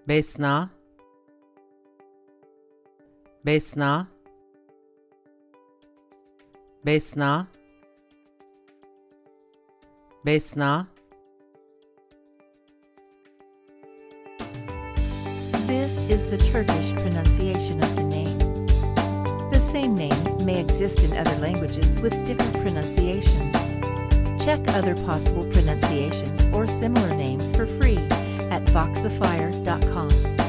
Besna, Besna, Besna, Besna. This is the Turkish pronunciation of the name. The same name may exist in other languages with different pronunciations. Check other possible pronunciations or similar names for free at Voxifier.com.